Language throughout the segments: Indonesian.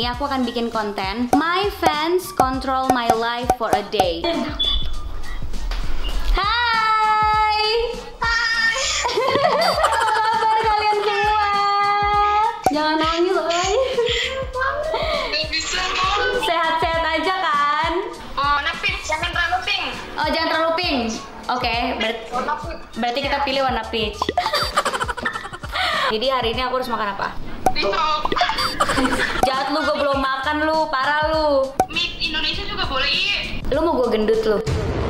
ini aku akan bikin konten My Fans Control My Life for a Day. Hai. Hai. Apa kabar kalian semua? Jangan nangis, oi. Sehat-sehat aja kan? Oh, nepit, jangan terlalu pink. Oh, jangan terlalu pink. Oke, berarti kita pilih warna peach. Jadi hari ini aku harus makan apa? Pisau. Jahat lu, gue belum makan lu, parah lu. Mie Indonesia juga boleh. Lu mau gue gendut lu.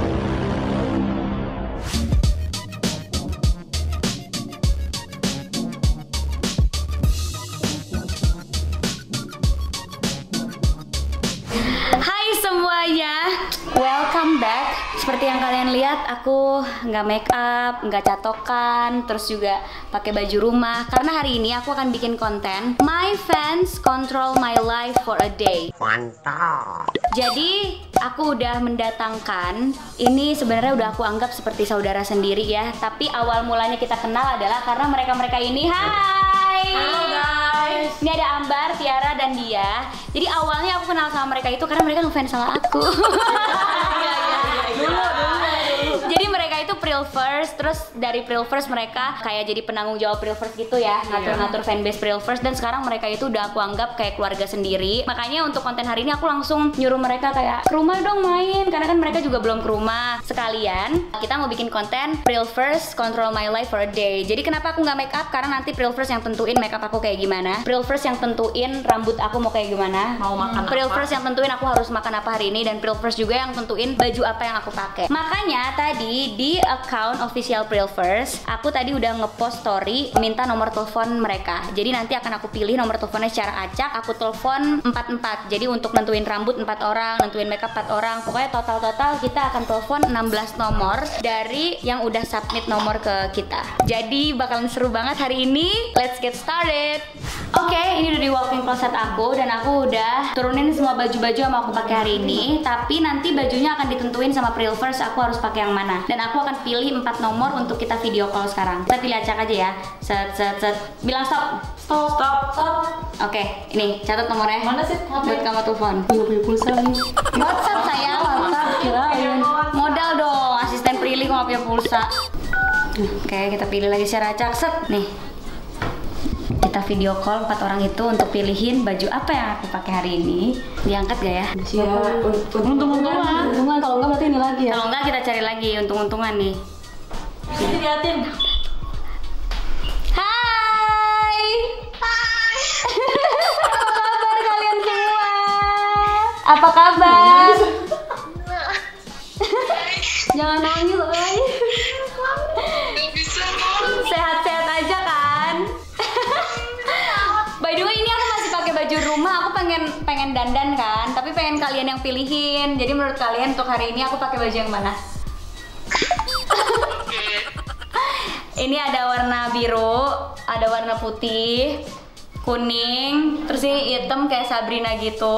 Hai semuanya, welcome back. Seperti yang kalian lihat, aku nggak make up, nggak catokan, terus juga pakai baju rumah. Karena hari ini aku akan bikin konten My Fans Control My Life for a Day. Mantap. Jadi aku udah mendatangkan, ini sebenarnya udah aku anggap seperti saudara sendiri ya. Tapi awal mulanya kita kenal adalah karena mereka ini. Hai. Halo guys. Ini ada Ambar, Tiara, dan Dia. Jadi awalnya aku kenal sama mereka itu karena mereka ngefans sama aku. Jadi mereka itu Prilverse, terus dari Prilverse mereka kayak jadi penanggung jawab Prilverse gitu ya, ngatur-ngatur fanbase Prilverse, dan sekarang mereka itu udah aku anggap kayak keluarga sendiri. Makanya untuk konten hari ini aku langsung nyuruh mereka kayak ke rumah dong main, karena kan mereka juga belum ke rumah. Sekalian kita mau bikin konten Prilverse Control My Life for a Day. Jadi kenapa aku nggak make up? Karena nanti Prilverse yang tentuin make up aku kayak gimana, Prilverse yang tentuin rambut aku mau kayak gimana, Mau makan Prilverse yang tentuin aku harus makan apa hari ini, dan Prilverse juga yang tentuin baju apa yang aku pakai. Makanya tadi di account official Prilverse, aku tadi udah ngepost story minta nomor telepon mereka. Jadi nanti akan aku pilih nomor teleponnya secara acak, aku telepon 4-4. Jadi untuk nentuin rambut 4 orang, nentuin makeup 4 orang. Pokoknya total kita akan telepon 16 nomor dari yang udah submit nomor ke kita. Jadi bakalan seru banget hari ini. Let's get started. Oke, ini udah di walk-in closet aku, dan aku udah turunin semua baju-baju yang mau aku pakai hari ini. Tapi nanti bajunya akan ditentuin sama Prilverse aku harus pakai yang mana. Dan aku akan pilih 4 nomor untuk kita video call sekarang. Kita pilih acak aja ya. Set. Bilang stop. Stop. Oke, ini catat nomornya. Mana sih? Buat kamu telepon. Punya pulsa nih. WhatsApp sayang. WhatsApp kirain. Modal dong. Asisten Prilly kok nggak punya pulsa. Oke, kita pilih lagi secara acak. Set. Nih. Kita video call 4 orang itu untuk pilihin baju apa yang aku pakai hari ini. Diangkat gak ya? Siap. Untung-untungan. Kalau enggak berarti ini lagi ya. Kalau enggak kita cari lagi untung-untungan nih. Sini liatin. Hai. Apa kabar kalian semua? Apa kabar? Jangan nangis, oi. Sehat-sehat aja kan? By the way, ini aku masih pakai baju rumah. Aku pengen dandan kan, tapi pengen kalian yang pilihin. Jadi menurut kalian untuk hari ini aku pakai baju yang mana? Ini ada warna biru, ada warna putih, kuning, terus ini hitam kayak Sabrina gitu.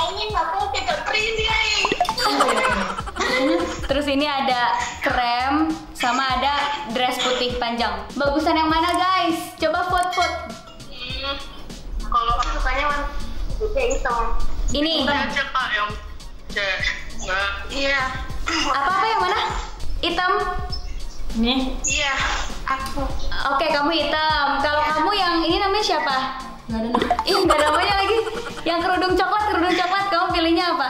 Terus ini ada krem, sama ada dress putih panjang. Bagusan yang mana guys? Coba vote. Kalau aku sukanya warna putih hitam. Ini. Aja kak yang enggak. Iya. Apa yang mana? Hitam. Nih. Iya. Aku. Oke, kamu hitam. Kalau kamu yang ini namanya siapa? Nggak ada nih. Ih, nggak ada namanya lagi. Yang kerudung coklat, kamu pilihnya apa?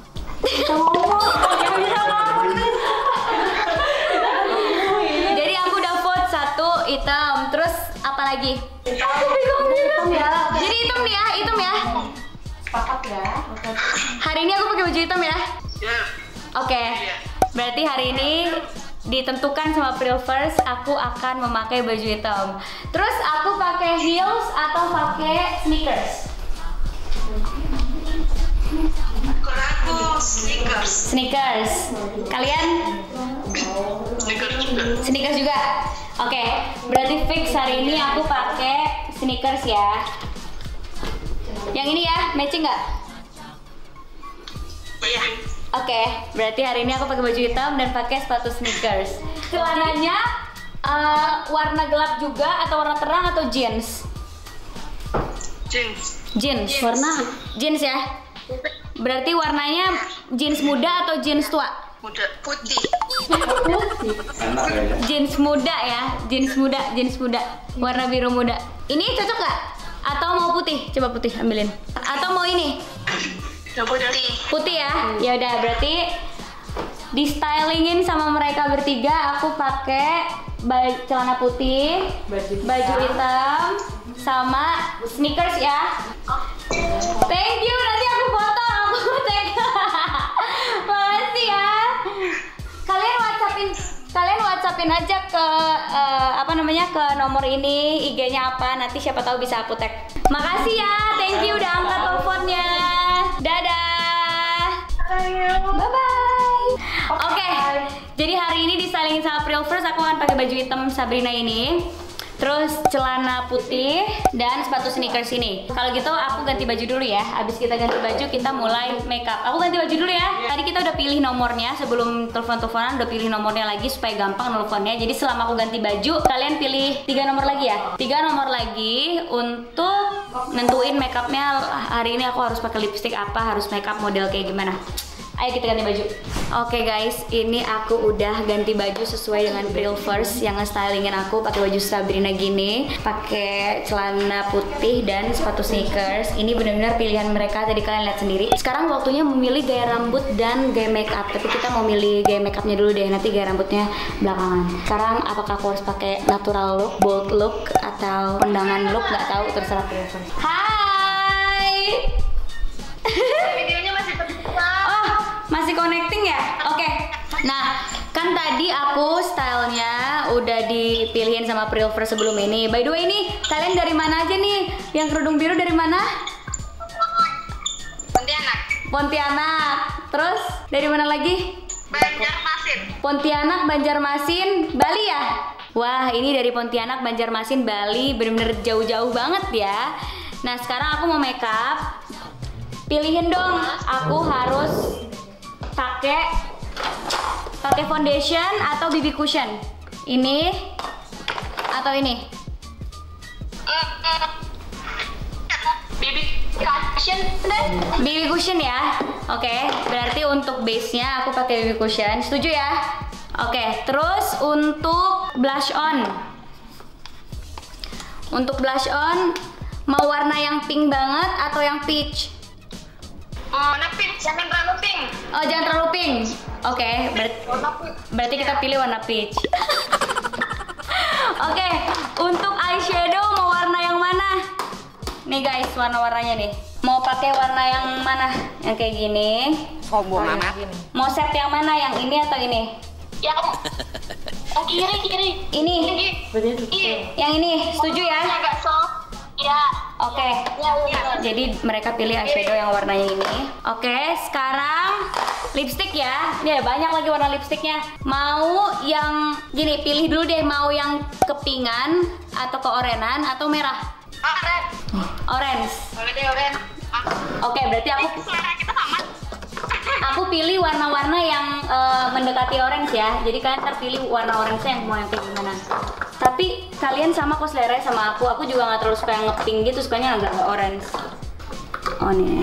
Jadi aku udah vote 1 hitam. Terus apa lagi? Hitam ya. Jadi hitam ya. Sepakat ya. Hari ini aku pakai baju hitam ya. Ya. Oke. Berarti hari ini ditentukan sama Prilverse, aku akan memakai baju hitam. Terus aku pakai heels atau pakai sneakers? Aku Sneakers. Kalian? Sneakers juga. Oke, berarti fix hari ini aku pakai sneakers ya. Yang ini ya, matching nggak? Iya. Oke, berarti hari ini aku pakai baju hitam dan pakai sepatu sneakers. Celananya warna gelap juga atau warna terang atau jeans? Jeans. Jeans. Warna Jeans ya. Berarti warnanya jeans muda atau jeans tua? Muda putih. Jeans muda ya, jeans muda, warna biru muda. Ini cocok gak? Atau mau putih? Coba putih ambilin. Atau mau ini? Putih. Putih ya. Ya udah berarti di stylingin sama mereka bertiga. Aku pakai celana putih, baju hitam, sama sneakers ya. Thank you. Nanti aku foto, aku tag. Makasih ya. Kalian WhatsAppin aja ke ke nomor ini, IG-nya apa, nanti siapa tahu bisa aku tag. Makasih ya, thank you udah angkat teleponnya. Dadah. Bye bye. Oke, jadi hari ini di stylingin sama April First aku akan pakai baju hitam Sabrina ini. Terus celana putih dan sepatu sneakers ini. Kalau gitu aku ganti baju dulu ya. Abis kita ganti baju kita mulai makeup. Aku ganti baju dulu ya. Tadi kita udah pilih nomornya sebelum telepon-teleponan, udah pilih nomornya lagi supaya gampang nelfonnya. Jadi selama aku ganti baju, kalian pilih 3 nomor lagi ya. 3 nomor lagi untuk nentuin makeupnya. Hari ini aku harus pakai lipstick apa, harus makeup model kayak gimana. Ayo kita ganti baju. Oke guys, ini aku udah ganti baju sesuai dengan April First yang nge-stylingin aku pakai baju Sabrina gini, pakai celana putih dan sepatu sneakers. Ini benar-benar pilihan mereka, tadi kalian lihat sendiri. Sekarang waktunya memilih gaya rambut dan gaya makeup. Tapi kita mau milih gaya makeupnya dulu deh, nanti gaya rambutnya belakangan. Sekarang apakah aku harus pakai natural look, bold look, atau pendangan look? Nggak tahu, terserah April First. Hai. Videonya masih terbuka. Oh, masih connecting ya? Oke. Nah, kan tadi aku stylenya udah dipilihin sama April First sebelum ini. By the way nih, kalian dari mana aja nih? Yang kerudung biru dari mana? Pontianak. Pontianak. Terus dari mana lagi? Banjarmasin. Pontianak, Banjarmasin, Bali ya? Wah, ini dari Pontianak, Banjarmasin, Bali, bener-bener jauh-jauh banget ya. Nah, sekarang aku mau makeup. Pilihin dong, aku harus pakai foundation atau BB cushion. Ini atau ini? BB cushion deh. BB cushion ya. Oke, berarti untuk base-nya aku pakai BB cushion. Setuju ya? Oke, terus untuk blush on. Untuk blush on mau warna yang pink banget atau yang peach? Warna pink, jangan terlalu pink. Oh, jangan terlalu pink. Oke, berarti kita pilih warna peach. Oke, untuk eyeshadow mau warna yang mana? Nih guys, warna-warnanya nih. Mau pakai warna yang mana? Yang kayak gini. Sombong amat. Mau set yang mana? Yang ini atau ini? Yang kiri. Ini. Yang ini, setuju ya? Agak soft. Ya. Oke. Ya. Jadi mereka pilih eyeshadow yang warnanya ini. Oke, sekarang lipstick ya. Ini ada banyak lagi warna lipsticknya. Mau yang gini, pilih dulu deh. Mau yang kepingan atau keorenan atau merah? Orange. Boleh deh, orange. Oke, berarti Selera kita sama. aku pilih warna-warna yang mendekati orange ya. Jadi kalian terpilih warna orange yang mau yang kayak gimana. Tapi kalian sama kok seleranya sama aku. Aku juga nggak terlalu suka yang nge-pink gitu, sukanya agak orange. Oh nih.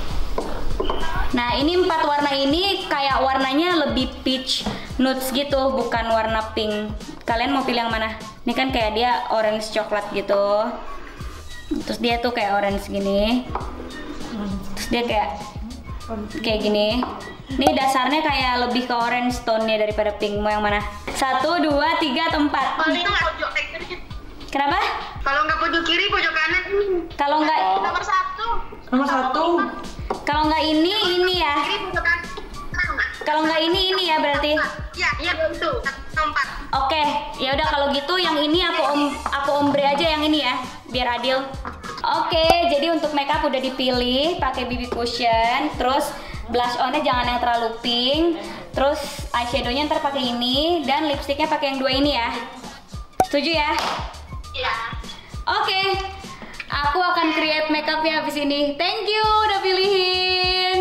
Nah, ini 4 warna ini kayak warnanya lebih peach nudes gitu, bukan warna pink. Kalian mau pilih yang mana? Ini kan kayak dia orange coklat gitu. Terus dia tuh kayak orange gini. Terus dia kayak gini. Ini dasarnya kayak lebih ke orange tone-nya daripada pink. Mau yang mana? 1, 2, 3, atau 4? Paling pojok kiri. Kenapa? Kalau nggak pojok kiri, pojok kanan. Kalau nggak Nomor 1. kalau nggak ini ya. Kiri, pojok kanan. Kalau nggak ini ya berarti. Iya itu. Nomor 4. Oke, ya udah kalau gitu yang ini aku ombre aja yang ini ya, biar adil. Oke, jadi untuk makeup udah dipilih, pakai BB cushion, terus blush on-nya jangan yang terlalu pink, terus eyeshadow-nya ntar pakai ini, dan lipsticknya pakai yang 2 ini ya. Setuju ya? Iya. Oke, aku akan create makeupnya habis ini. Thank you udah pilihin.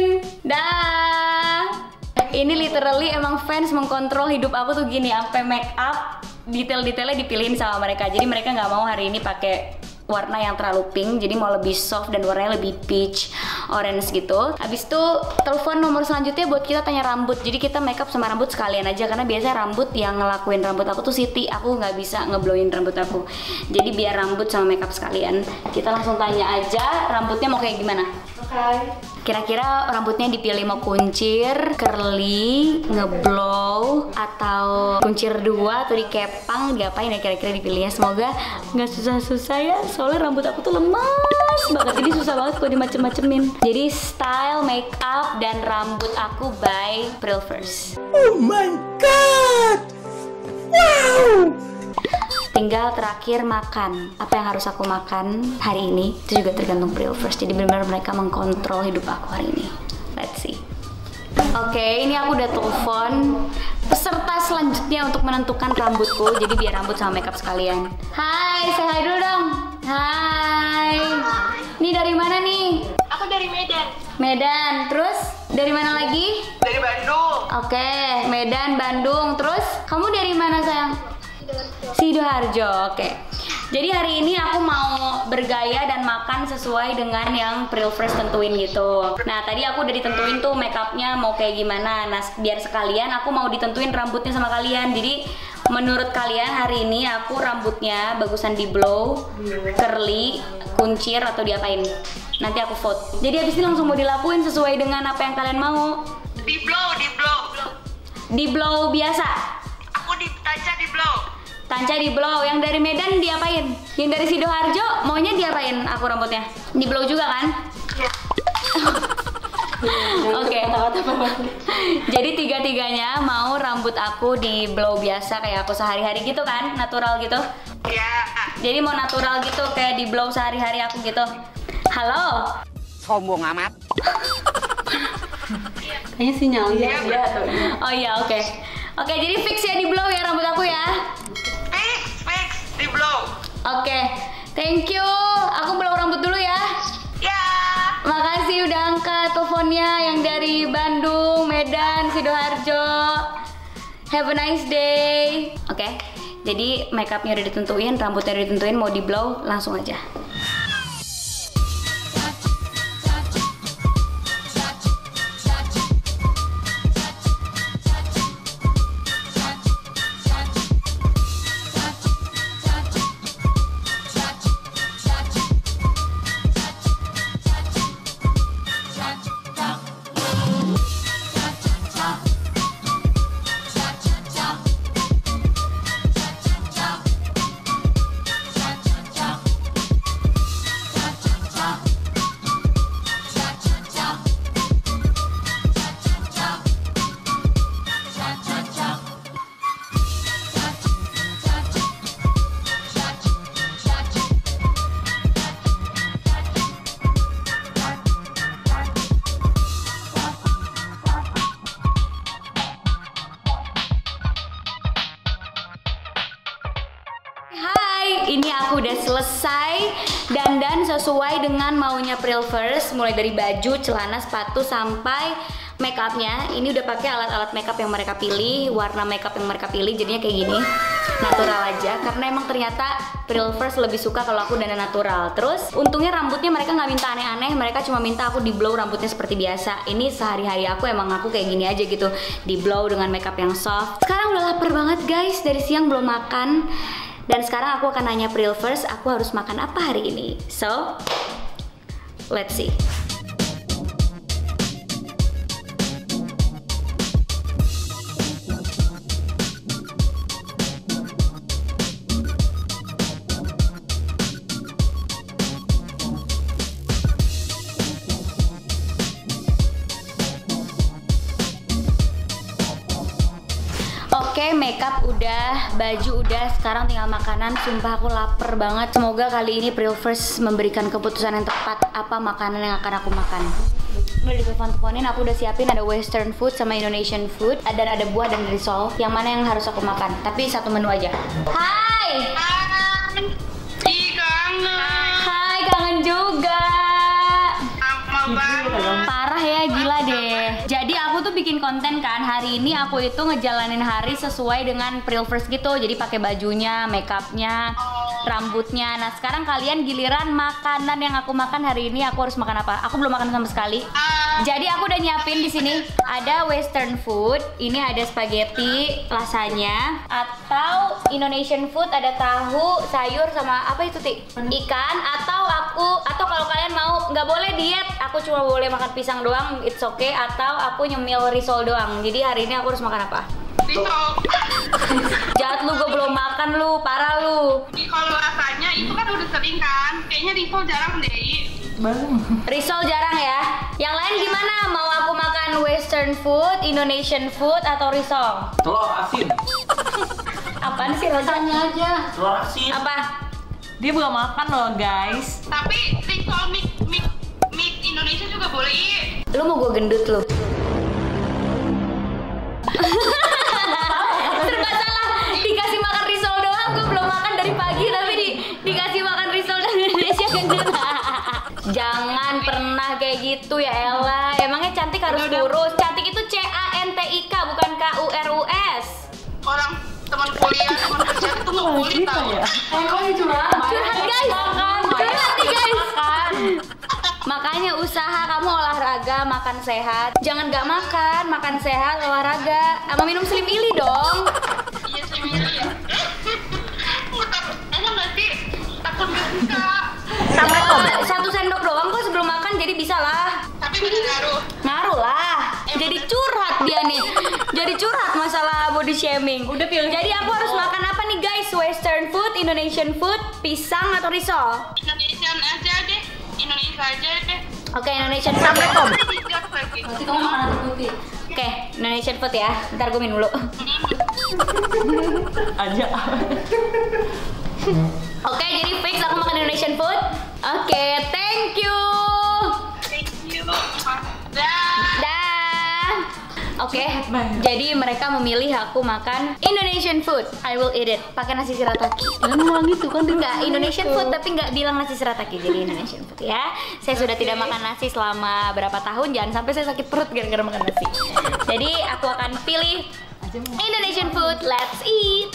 Dah. Ini literally emang fans mengkontrol hidup aku tuh gini, sampai make up detail-detailnya dipilihin sama mereka. Jadi mereka nggak mau hari ini pakai warna yang terlalu pink, jadi mau lebih soft dan warnanya lebih peach orange gitu. Habis itu telepon nomor selanjutnya buat kita tanya rambut. Jadi kita makeup sama rambut sekalian aja, karena biasanya rambut yang ngelakuin rambut aku tuh Siti, aku nggak bisa ngeblowin rambut aku. Jadi biar rambut sama makeup sekalian, kita langsung tanya aja rambutnya mau kayak gimana. Kira-kira rambutnya dipilih mau kuncir, curly, ngeblow, atau kuncir 2 atau dikepang, diapain ya kira-kira dipilihnya. Semoga nggak susah-susah ya, soalnya rambut aku tuh lemas banget, jadi susah banget kalau dimacem-macemin. Jadi style, makeup, dan rambut aku by Prilverse. Oh my god! Wow! Tinggal terakhir makan. Apa yang harus aku makan hari ini itu juga tergantung Prilverse. Jadi benar-benar mereka mengkontrol hidup aku hari ini. Let's see. Oke, ini aku udah telepon peserta selanjutnya untuk menentukan rambutku. Jadi biar rambut sama makeup sekalian. Hai, say hi dulu dong. Hai. Ini dari mana nih? Aku dari Medan. Medan. Terus dari mana lagi? Dari Bandung. Oke, Medan, Bandung. Terus kamu dari mana sayang? Sidoarjo, oke. Jadi hari ini aku mau bergaya dan makan sesuai dengan yang Prilverse tentuin gitu. Nah tadi aku udah ditentuin tuh makeupnya mau kayak gimana. Nah biar sekalian aku mau ditentuin rambutnya sama kalian. Jadi menurut kalian hari ini aku rambutnya bagusan di blow, curly, kuncir, atau diapain? Nanti aku vote. Jadi abis ini langsung mau dilakuin sesuai dengan apa yang kalian mau. Di blow, di blow. Di blow biasa. Aku di Tanca di blow. Tanca di blow, yang dari Medan diapain? Yang dari Sidoarjo maunya diapain aku rambutnya? Di blow juga kan? Iya. Oke. Jadi tiga-tiganya mau rambut aku di blow biasa kayak aku sehari-hari gitu kan? Natural gitu? Iya. Jadi mau natural gitu kayak di blow sehari-hari aku gitu. Halo? Sombong amat. Kayaknya sinyalnya. Iya. Oh iya, oke. Oke, jadi fix ya di blow ya rambut aku ya? Fix, di blow. Oke, thank you. Aku blow rambut dulu ya. Ya. Makasih udah angkat teleponnya yang dari Bandung, Medan, Sidoarjo. Have a nice day. Oke, jadi makeupnya udah ditentuin, rambutnya udah ditentuin, mau di blow langsung aja. Ini aku udah selesai dandan sesuai dengan maunya Prilverse, mulai dari baju, celana, sepatu sampai makeupnya. Ini udah pakai alat-alat makeup yang mereka pilih, warna makeup yang mereka pilih, jadinya kayak gini, natural aja. Karena emang ternyata Prilverse lebih suka kalau aku dandan natural. Terus untungnya rambutnya mereka nggak minta aneh-aneh, mereka cuma minta aku di blow rambutnya seperti biasa. Ini sehari-hari aku emang aku kayak gini aja gitu, di blow dengan makeup yang soft. Sekarang udah lapar banget guys, dari siang belum makan. Dan sekarang aku akan nanya Prilverse, aku harus makan apa hari ini. So, let's see. Oke, makeup udah, baju udah, sekarang tinggal makanan. Sumpah aku lapar banget. Semoga kali ini Prilverse memberikan keputusan yang tepat apa makanan yang akan aku makan. Udah ditelepon-teleponin, aku udah siapin ada western food sama Indonesian food, dan ada buah dan risol. Yang mana yang harus aku makan? Tapi satu menu aja. Hai! Ih, kangen. Hai, kangen juga. Lama banget. Parah ya, gila deh. Jadi aku tuh bikin konten kan, hari ini aku itu ngejalanin hari sesuai dengan Prilverse gitu. Jadi pakai bajunya, makeupnya, rambutnya. Nah sekarang kalian giliran makanan yang aku makan hari ini. Aku harus makan apa? Aku belum makan sama sekali. Jadi aku udah nyiapin di sini ada Western food. Ini ada spaghetti, lasagna, atau Indonesian food ada tahu, sayur sama apa itu ikan. Atau kalau kalian mau nggak boleh diet, aku cuma boleh makan pisang doang, it's okay. Atau aku nyemil risol doang. Jadi hari ini aku harus makan apa? Risol. Jahat lu, gue belum makan lu, parah lu. Kalau rasanya itu kan udah sering kan. Kayaknya risol jarang deh. Risol jarang ya. Yang lain gimana? Mau aku makan Western food, Indonesian food, atau risol? Telur asin. Apaan sih rasanya aja? Telur asin. Apa? Dia belum makan loh guys. Tapi risol mix Indonesia juga boleh. Lu mau gue gendut lu? Serba salah. Dikasih makan risol doang, gue belum makan dari pagi tapi dikasih makan risol dari Indonesia gendut. Jangan pernah kayak gitu ya Ella. Emangnya cantik harus kurus? Cantik itu CANTIK bukan KURUS. Orang teman kuliah, teman kerja itu nggak boleh tahu. Curhat guys. Curhat nih guys. Makanya usaha kamu olahraga, makan sehat. Jangan gak makan sehat, olahraga. Sama minum Slim Ili dong. Iya sih milih ya. Emang nggak sih takut nggak suka. Satu sendok doang kok sebelum makan, jadi bisa lah. Tapi bener ngaruh. Ngaruh lah. Jadi curhat dia nih. Jadi curhat masalah body shaming. Udah pilih. Jadi aku harus makan apa nih guys? Western food, Indonesian food, pisang atau risol? Indonesian aja deh. Indonesia aja deh. Oke, Indonesian food. Nanti kamu makan nasi putih. Oke, Indonesian food ya. Ntar gue minum dulu. Aja. Oke, jadi fix aku makan Indonesian food. Oke, thank you. Thank you. Dah. Dah. Oke, jadi mereka memilih aku makan Indonesian food. I will eat it. Pakai nasi shirataki. Emang gitu kan? Enggak, Indonesian food tapi nggak bilang nasi shirataki. Jadi Indonesian food ya. Saya sudah tidak makan nasi selama berapa tahun. Jangan sampai saya sakit perut gara-gara makan nasi. Jadi aku akan pilih Indonesian food. Let's eat.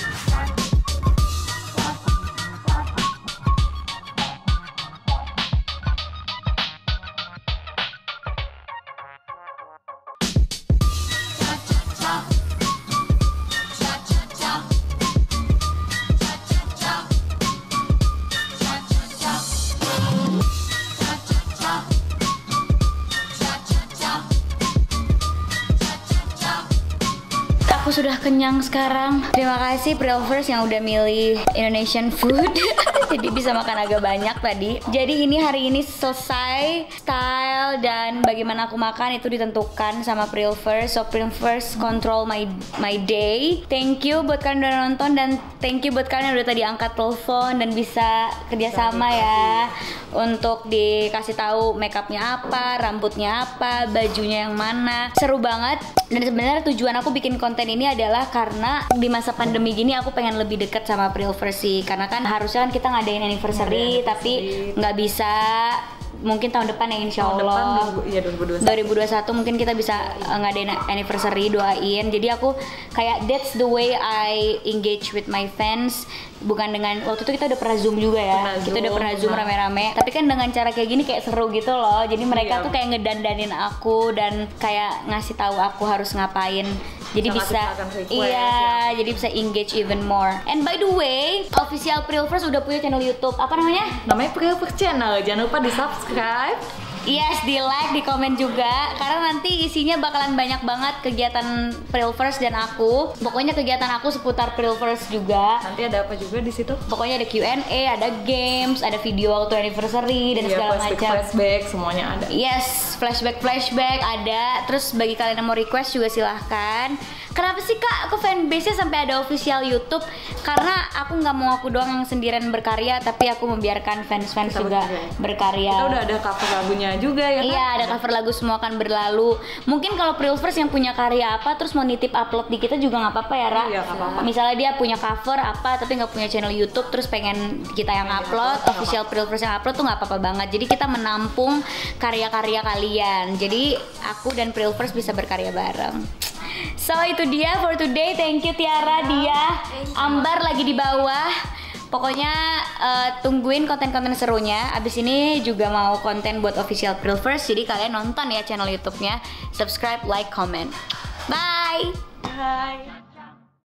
Aku sudah kenyang sekarang. Terima kasih Prilvers yang udah milih Indonesian food. Jadi bisa makan agak banyak tadi. Jadi ini hari ini selesai. Style dan bagaimana aku makan itu ditentukan sama Prilvers. So Prilvers control my day. Thank you buat kalian udah nonton dan thank you buat kalian yang udah tadi angkat telepon dan bisa kerjasama ya untuk dikasih tahu makeupnya apa, rambutnya apa, bajunya yang mana. Seru banget. Dan sebenarnya tujuan aku bikin konten ini adalah karena di masa pandemi gini aku pengen lebih dekat sama Prilvers sih. Karena kan harusnya kan kita ngadain anniversary tapi nggak bisa. Mungkin tahun depan ya insya Allah. 2021 mungkin kita bisa ngadain anniversary, doain. Jadi aku kayak that's the way I engage with my fans. Bukan dengan waktu itu kita udah pernah zoom juga ya. Kita udah pernah zoom rame-rame. Tapi kan dengan cara kayak gini kayak seru gitu loh. Jadi mereka tuh kayak ngedandanin aku dan kayak ngasih tahu aku harus ngapain. Jadi bisa jadi bisa engage even more. And by the way, official Prilvers udah punya channel YouTube. Apa namanya? Namanya Prilvers Channel. Jangan lupa di-subscribe. Yes, di like, di komen juga. Karena nanti isinya bakalan banyak banget kegiatan Prilvers dan aku. Pokoknya kegiatan aku seputar Prilvers juga. Nanti ada apa juga di situ? Pokoknya ada Q&A, ada games, ada video waktu anniversary dan segala macam. Flashback semuanya ada. Yes, flashback ada. Terus bagi kalian yang mau request juga silahkan. Kenapa sih kak, aku fanbase-nya sampai ada official YouTube? Karena aku nggak mau aku doang yang sendirian berkarya, tapi aku membiarkan fans-fans juga berkarya. Kita udah ada cover lagunya juga ya kan? Iya, ada cover lagu Semua Akan Berlalu. Mungkin kalau Prilvers yang punya karya apa terus mau nitip upload di kita juga nggak apa-apa ya Ra? Iya, nggak apa-apa. Misalnya dia punya cover apa tapi nggak punya channel YouTube terus pengen kita yang upload, official Prilvers yang upload tuh nggak apa-apa banget. Jadi kita menampung karya-karya kalian. Jadi aku dan Prilvers bisa berkarya bareng. So itu dia for today. Thank you Tiara, Dia, Ambar lagi di bawah. Pokoknya tungguin konten-konten serunya. Abis ini juga mau konten buat official April First. Jadi kalian nonton ya channel YouTube-nya. Subscribe, like, comment. Bye. Bye.